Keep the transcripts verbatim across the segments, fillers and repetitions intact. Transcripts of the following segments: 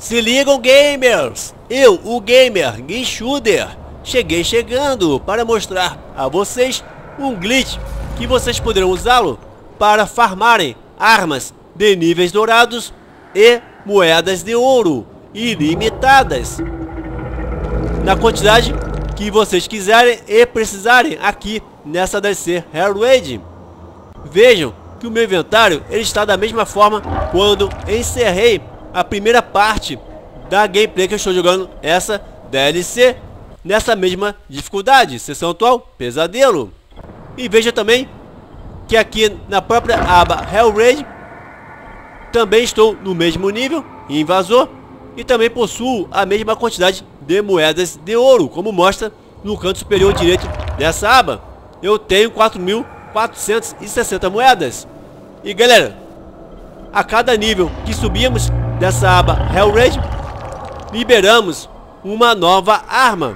Se ligam, gamers! Eu, o gamer Guichuder, cheguei chegando para mostrar a vocês um glitch que vocês poderão usá-lo para farmarem armas de níveis dourados e moedas de ouro ilimitadas na quantidade que vocês quiserem e precisarem aqui nessa D L C Hero Raid. Vejam que o meu inventário ele está da mesma forma quando encerrei a primeira parte da gameplay que eu estou jogando essa D L C nessa mesma dificuldade, sessão atual, pesadelo. E veja também que aqui na própria aba Hero Raid também estou no mesmo nível, invasor, e também possuo a mesma quantidade de moedas de ouro, como mostra no canto superior direito dessa aba. Eu tenho quatro mil quatrocentas e sessenta moedas. E galera, a cada nível que subimos dessa aba Hero Raid, liberamos uma nova arma.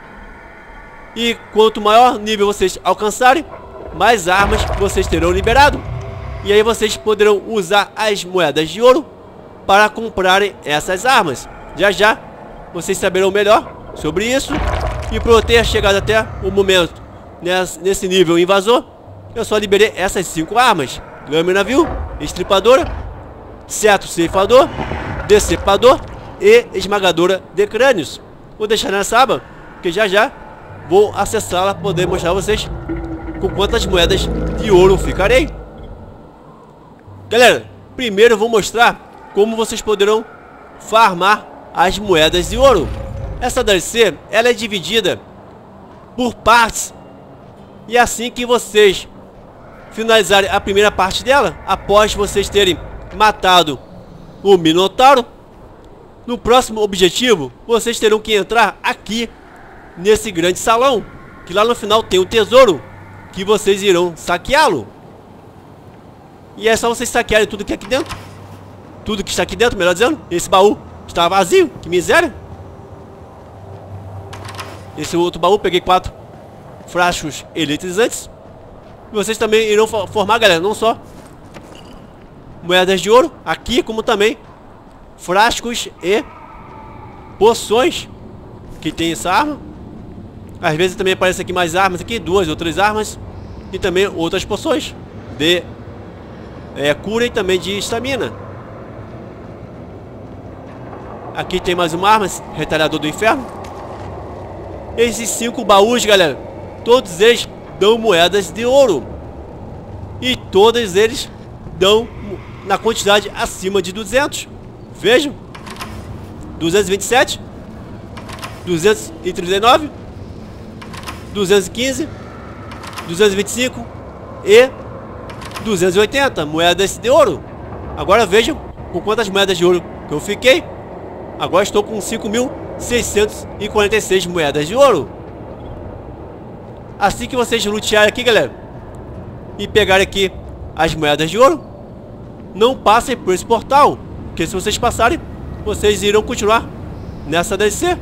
E quanto maior nível vocês alcançarem, mais armas vocês terão liberado. E aí vocês poderão usar as moedas de ouro para comprarem essas armas. Já já vocês saberão melhor sobre isso. E por eu ter chegado até o momento nesse nível invasor, eu só liberei essas cinco armas: lâmina vil, estripadora, cetro ceifador, decepador e esmagadora de crânios. Vou deixar nessa aba, porque já já vou acessá-la para poder mostrar a vocês com quantas moedas de ouro ficarei. Galera, primeiro eu vou mostrar como vocês poderão farmar as moedas de ouro. Essa D L C ela é dividida por partes, e assim que vocês finalizarem a primeira parte dela, após vocês terem matado o Minotauro, no próximo objetivo vocês terão que entrar aqui nesse grande salão, que lá no final tem o tesouro, que vocês irão saqueá-lo. E é só vocês saquearem tudo que é aqui dentro. Tudo que está aqui dentro, melhor dizendo. Esse baú está vazio, que miséria. Esse outro baú, peguei quatro frascos eletrizantes. E vocês também irão formar, galera, não só moedas de ouro aqui, como também frascos e poções que tem essa arma. Às vezes também aparece aqui mais armas aqui, duas ou três armas, e também outras poções de é, cura e também de estamina. Aqui tem mais uma arma, retalhador do inferno. Esses cinco baús, galera, todos eles dão moedas de ouro, e todos eles dão na quantidade acima de duzentos. Vejam: duzentos e vinte e sete, duzentos e trinta e nove, duzentos e quinze, duzentos e vinte e cinco e duzentos e oitenta moedas de ouro. Agora vejam com quantas moedas de ouro que eu fiquei. Agora estou com cinco mil seiscentos e quarenta e seis moedas de ouro. Assim que vocês lutearem aqui, galera, e pegarem aqui as moedas de ouro, não passem por esse portal, porque se vocês passarem, vocês irão continuar nessa D L C.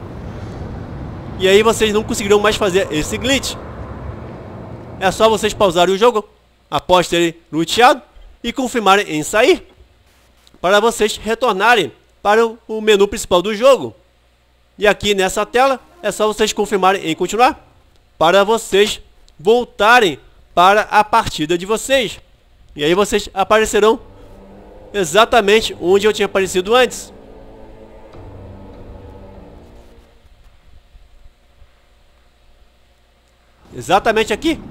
E aí vocês não conseguirão mais fazer esse glitch. É só vocês pausarem o jogo após terem luteado e confirmarem em sair, para vocês retornarem para o menu principal do jogo. E aqui nessa tela é só vocês confirmarem em continuar, para vocês voltarem para a partida de vocês. E aí vocês aparecerão exatamente onde eu tinha aparecido antes. Exatamente aqui.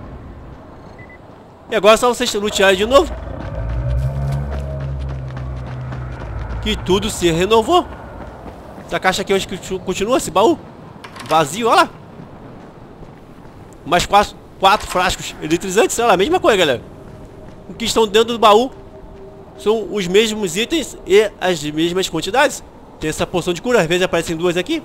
E agora é só vocês lutearem de novo, que tudo se renovou. Essa caixa aqui hoje continua, esse baú vazio, olha lá. Mais quatro, quatro frascos eletrizantes, olha lá, a mesma coisa, galera. O que estão dentro do baú são os mesmos itens e as mesmas quantidades. Tem essa poção de cura, às vezes aparecem duas aqui.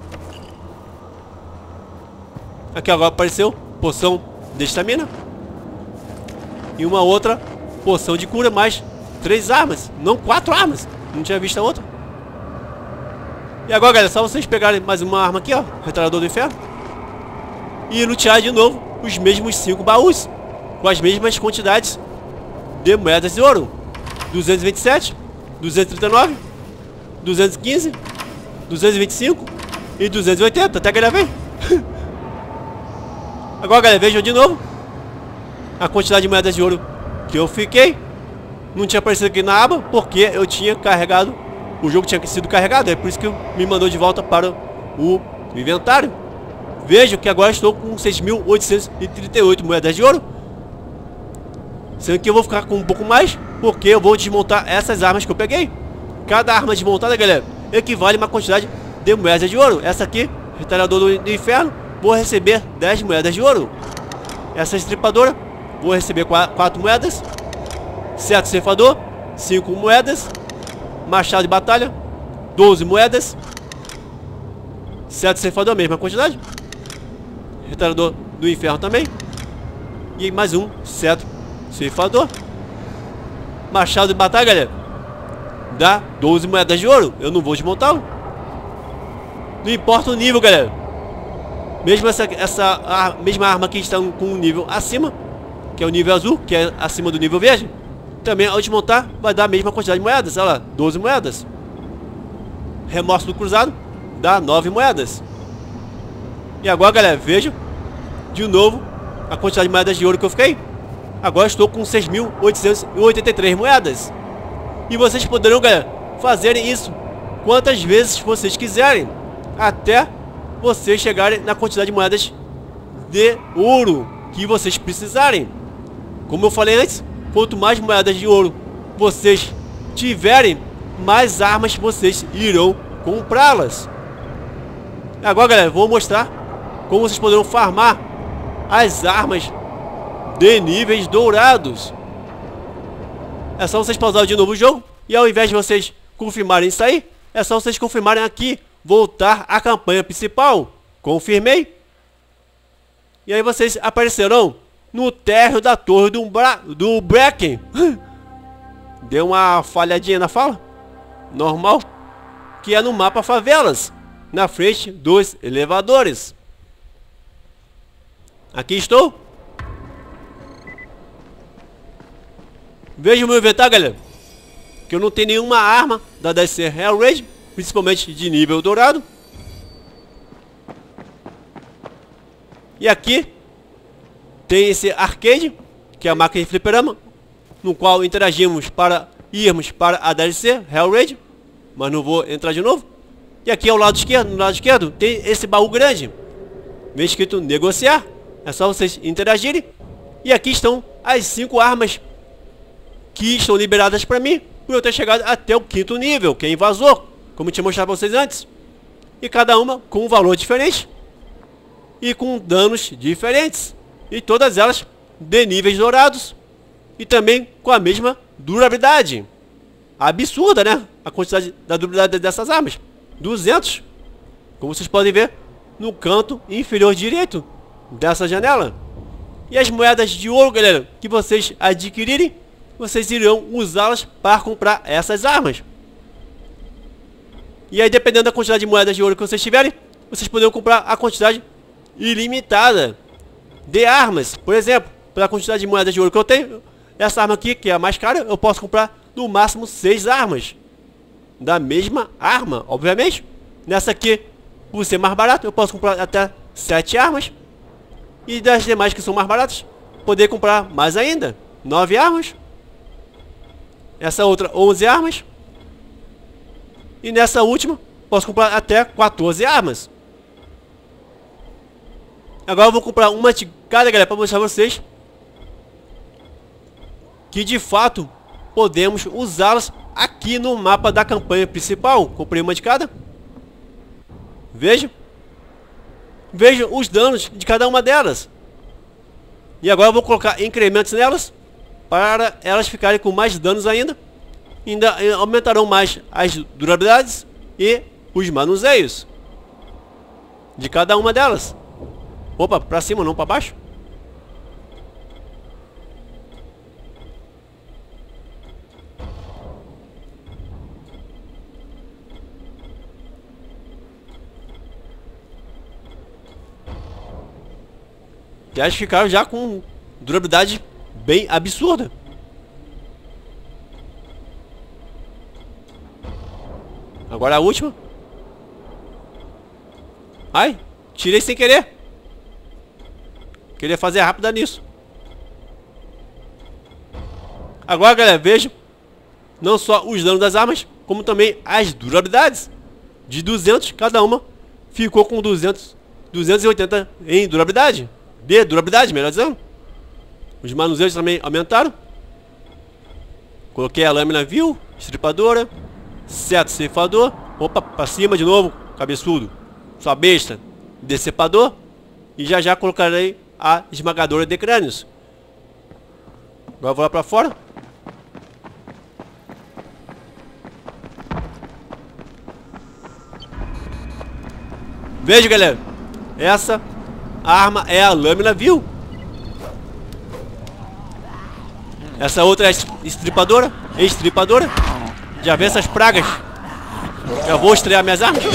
Aqui agora apareceu poção de estamina e uma outra poção de cura, mais três armas, não quatro armas. Não tinha visto a outra. E agora, galera, é só vocês pegarem mais uma arma aqui, ó, retalhador do inferno, e lutear de novo os mesmos cinco baús com as mesmas quantidades de moedas de ouro: duzentos e vinte e sete, duzentos e trinta e nove, duzentos e quinze, duzentos e vinte e cinco e duzentos e oitenta, até que ele vem. Agora, galera, vejam de novo a quantidade de moedas de ouro que eu fiquei. Não tinha aparecido aqui na aba, porque eu tinha carregado, o jogo tinha sido carregado, é por isso que me mandou de volta para o inventário. Vejo que agora estou com seis mil oitocentos e trinta e oito moedas de ouro, sendo que eu vou ficar com um pouco mais, porque eu vou desmontar essas armas que eu peguei. Cada arma desmontada, galera, equivale a uma quantidade de moedas de ouro. Essa aqui, retalhador do, do inferno, vou receber dez moedas de ouro. Essa estripadora, vou receber quatro moedas. Certo ceifador, cinco moedas. Machado de batalha, doze moedas. Certo ceifador, mesma quantidade. Retalhador do inferno também. E mais um certo ceifador. Machado de batalha, galera, dá doze moedas de ouro. Eu não vou desmontá-lo. Não importa o nível, galera. Mesmo essa, essa a mesma arma que está com um nível acima, que é o nível azul, que é acima do nível verde, também ao desmontar vai dar a mesma quantidade de moedas. Olha lá, doze moedas. Remorso do cruzado dá nove moedas. E agora, galera, veja de novo a quantidade de moedas de ouro que eu fiquei. Agora estou com seis mil oitocentos e oitenta e três moedas. E vocês poderão, galera, fazerem isso quantas vezes vocês quiserem, até vocês chegarem na quantidade de moedas de ouro que vocês precisarem. Como eu falei antes, quanto mais moedas de ouro vocês tiverem, mais armas vocês irão comprá-las. Agora, galera, vou mostrar como vocês poderão farmar as armas de níveis dourados. É só vocês pausarem de novo o jogo, e ao invés de vocês confirmarem isso aí, é só vocês confirmarem aqui, voltar à campanha principal. Confirmei. E aí vocês aparecerão no térreo da torre do, Bra do Bracken. Deu uma falhadinha na fala. Normal. Que é no mapa favelas, na frente dos elevadores. Aqui estou. Veja o meu inventário, galera, que eu não tenho nenhuma arma da D C Hell Raid, principalmente de nível dourado. E aqui tem esse arcade, que é a máquina de fliperama, no qual interagimos para irmos para a D L C Hell Raid, mas não vou entrar de novo. E aqui ao lado esquerdo, no lado esquerdo, tem esse baú grande, vem escrito negociar. É só vocês interagirem. E aqui estão as cinco armas que estão liberadas para mim, por eu ter chegado até o quinto nível, que é invasor, como eu tinha mostrado para vocês antes. E cada uma com um valor diferente e com danos diferentes, e todas elas de níveis dourados e também com a mesma durabilidade. Absurda, né? A quantidade da durabilidade dessas armas, duzentos, como vocês podem ver no canto inferior direito dessa janela. E as moedas de ouro, galera, que vocês adquirirem, vocês irão usá-las para comprar essas armas. E aí, dependendo da quantidade de moedas de ouro que vocês tiverem, vocês poderão comprar a quantidade ilimitada de armas. Por exemplo, pela quantidade de moedas de ouro que eu tenho, essa arma aqui, que é a mais cara, eu posso comprar no máximo seis armas da mesma arma, obviamente. Nessa aqui, por ser mais barato, eu posso comprar até sete armas. E das demais que são mais baratas, poder comprar mais ainda, nove armas. Essa outra, onze armas. E nessa última, posso comprar até quatorze armas. Agora eu vou comprar uma de cada, galera, para mostrar a vocês que de fato podemos usá-las aqui no mapa da campanha principal. Comprei uma de cada. Veja. Veja os danos de cada uma delas. E agora eu vou colocar incrementos nelas, para elas ficarem com mais danos ainda. Ainda aumentarão mais as durabilidades e os manuseios de cada uma delas. Opa, pra cima, não pra baixo. E elas ficaram já com durabilidade bem absurda. Agora agora a última. Ai, tirei sem querer. Queria fazer rápida nisso. Agora, galera, veja não só os danos das armas, como também as durabilidades. De duzentos cada uma, ficou com duzentos, duzentos e oitenta em durabilidade. De durabilidade, melhor dizendo. Os manuseiros também aumentaram. Coloquei a lâmina vil, estripadora, seto ceifador. Opa, pra cima de novo, cabeçudo. Sua besta, decepador. E já já colocarei a esmagadora de crânios. Agora eu vou lá pra fora. Veja, galera, essa arma é a lâmina vil. Essa outra é a estripadora. Estripadora. Já vê essas pragas. Já vou estrear minhas armas.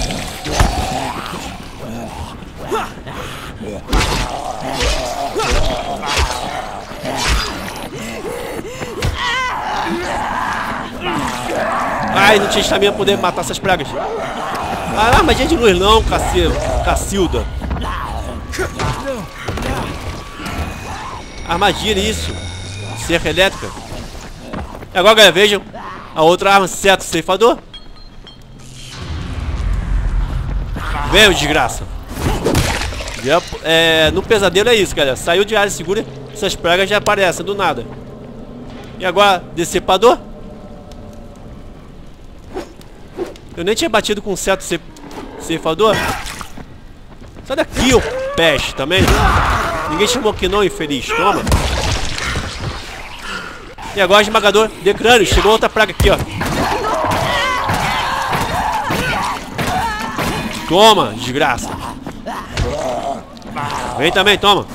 Ai, não tinha estamina pra poder matar essas pragas. Ah, armadilha de luz não, Cacilda. Cacilda. Armadilha, isso. Cerca elétrica. E agora, galera, vejam a outra arma, seto ceifador. Veio, desgraça. É, no pesadelo é isso, galera. Saiu de área segura, essas pragas já aparecem do nada. E agora, decepador. Eu nem tinha batido com seto ceifador. Sai daqui, ô peste, também. Ninguém chamou aqui não, infeliz. Toma. E agora esmagador de crânio. Chegou outra praga aqui, ó. Toma, desgraça. Vem também, toma.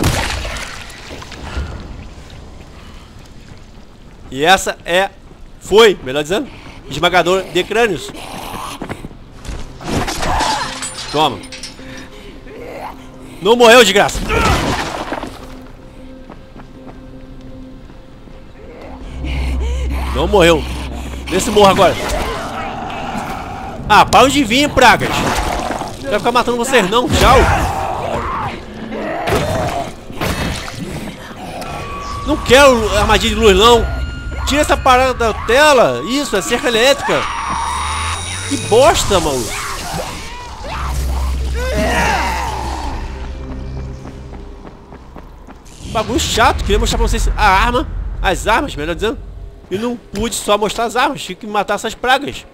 E essa é... Foi, melhor dizendo, esmagador de crânios. Toma. Não morreu, desgraça. Não morreu. Vê se morre agora. Ah, para de vir, pragas. Não vai ficar matando vocês não, tchau. Não quero armadilha de luz não. Tira essa parada da tela. Isso, é cerca elétrica. Que bosta, maluco. Bagulho chato. Queria mostrar pra vocês a arma. As armas, melhor dizendo. E não pude só mostrar as armas. Tinha que matar essas pragas.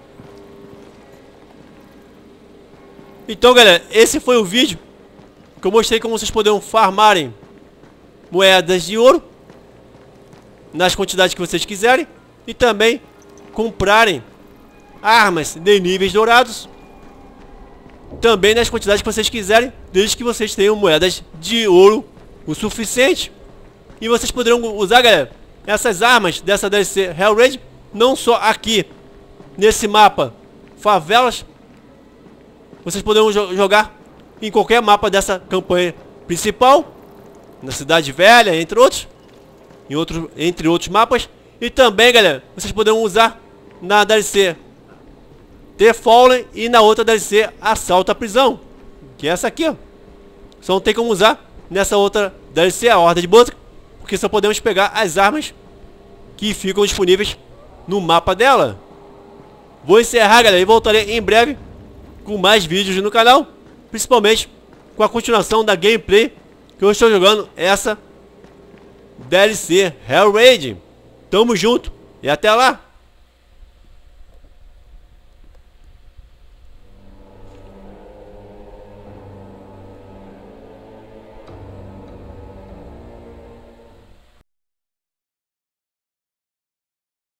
Então, galera, esse foi o vídeo que eu mostrei como vocês poderiam farmarem moedas de ouro nas quantidades que vocês quiserem. E também comprarem armas de níveis dourados também nas quantidades que vocês quiserem, desde que vocês tenham moedas de ouro o suficiente. E vocês poderão usar, galera, essas armas dessa D L C Hell Raid não só aqui nesse mapa Favelas. Vocês poderão jo jogar em qualquer mapa dessa campanha principal, na Cidade Velha, entre outros, em outro, entre outros mapas. E também, galera, vocês poderão usar na D L C The Fallen e na outra D L C Assalto à Prisão, que é essa aqui, ó. Só não tem como usar nessa outra D L C, a Horda de Botka, porque só podemos pegar as armas que ficam disponíveis no mapa dela. Vou encerrar, galera, e voltarei em breve com mais vídeos no canal, principalmente com a continuação da gameplay que eu estou jogando essa D L C Hell Raid. Tamo junto e até lá!